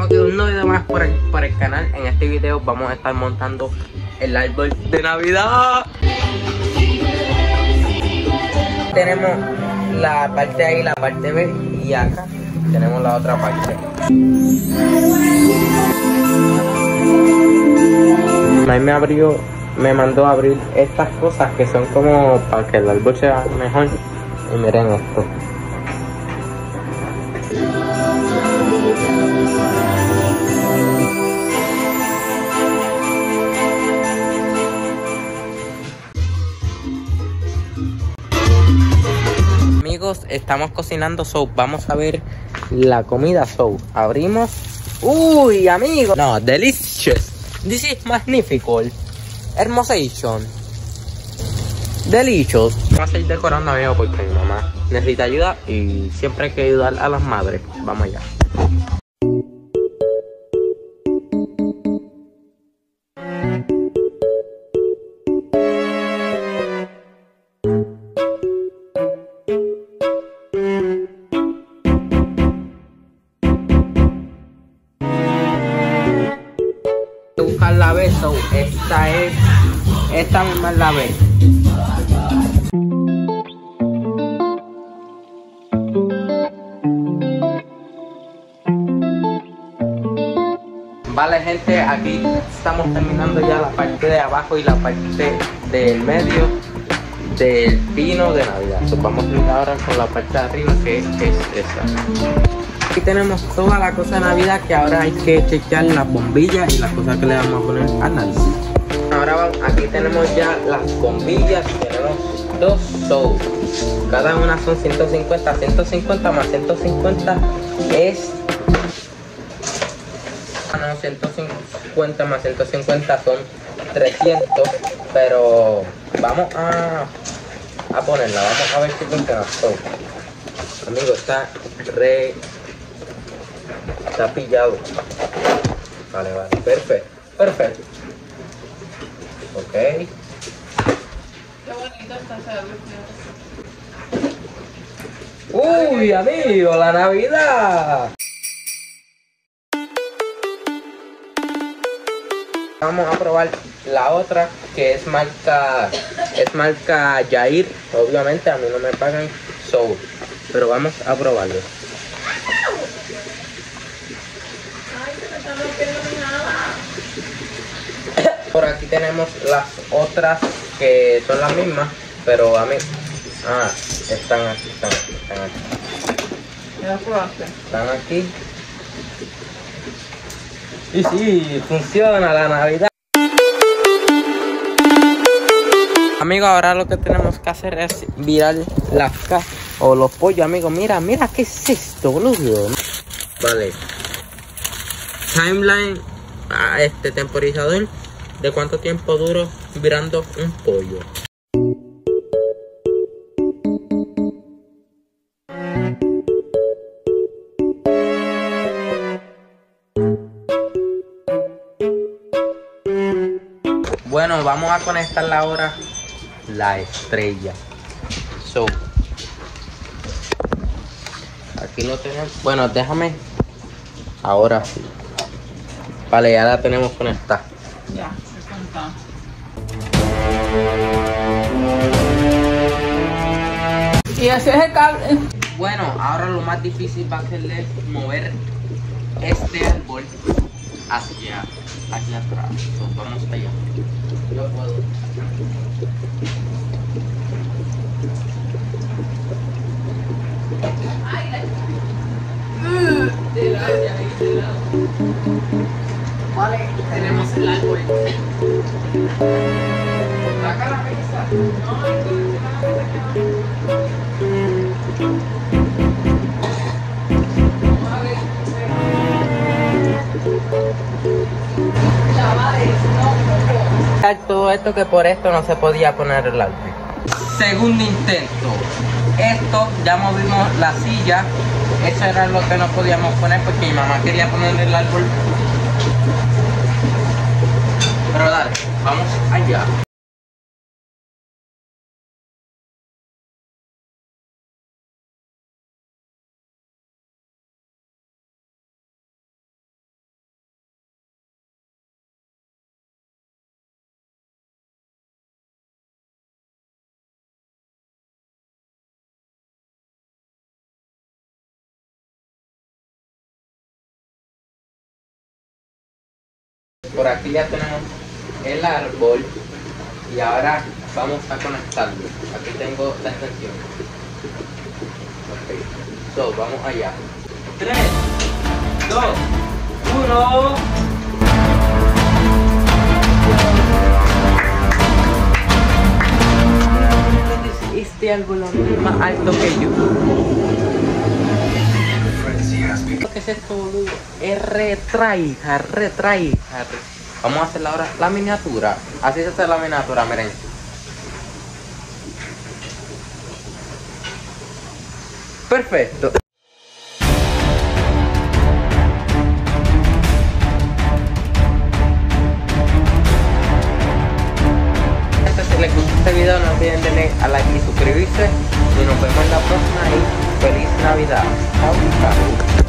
que un video más por el canal. En este video vamos a estar montando el árbol de Navidad. Tenemos la parte A y la parte B, y acá tenemos la otra parte. Mike me mandó a abrir estas cosas que son como para que el árbol sea mejor. Y miren esto. Amigos, estamos cocinando, vamos a ver la comida. Abrimos. Uy, amigos, no, delicious. This is magnifico. Hermosation. Delicious. Vamos a ir decorando, amigo, porque mi mamá necesita ayuda y siempre hay que ayudar a las madres. Vamos allá. Buscar la B, esta misma es la B. Vale, gente, aquí estamos terminando ya la parte de abajo y la parte del medio del pino de Navidad. Vamos a ir ahora con la parte de arriba, que es esa. Aquí tenemos toda la cosa de Navidad, que ahora hay que chequear las bombillas y las cosas que le vamos a poner al análisis. Ahora aquí tenemos ya las bombillas, tenemos dos cada una son 150, 150 más 150 es... No, 150 más 150 son 300, pero vamos a ponerla, vamos a ver si funciona. Amigo, está pillado. Vale, perfecto. Ok. Qué bonito está ese árbol. Uy, amigo, la Navidad. Vamos a probar la otra, que es marca Jair. Obviamente a mí no me pagan pero vamos a probarlo. Por aquí tenemos las otras que son las mismas, pero a mí... están aquí. ¿Ya lo probaste? Están aquí. Y sí, funciona la Navidad. Amigos, ahora lo que tenemos que hacer es virar las o los pollos, amigos. Mira, ¿qué es esto, boludo? Vale. Timeline, temporizador de cuánto tiempo duro virando un pollo. Bueno, vamos a conectar ahora la estrella. Aquí lo tenemos. Bueno, déjame. Ahora sí. Vale, ya la tenemos conectada. Ya, se cuenta. Y ese es el cable. Bueno, ahora lo más difícil va a ser mover este árbol hacia atrás. Vamos allá. Yo puedo. Vale, tenemos el árbol. Saca la mesa. No, todo esto, que por esto no se podía poner el árbol. Segundo intento. Esto ya movimos la silla. Eso era lo que no podíamos poner porque mi mamá quería poner el árbol. Pero dale, vamos allá. Por aquí ya tenemos el árbol y ahora vamos a conectarlo. Aquí tengo la extensión. Ok, so, vamos allá. 3, 2, 1. Este árbol es más alto que yo. ¿Qué es esto, boludo? Es retryhard. Vamos a hacer ahora la miniatura. Así se hace la miniatura, miren. Perfecto. Si les gustó este video, no olviden darle a like y suscribirse. Y nos vemos en la próxima y feliz Navidad. Chao, chao.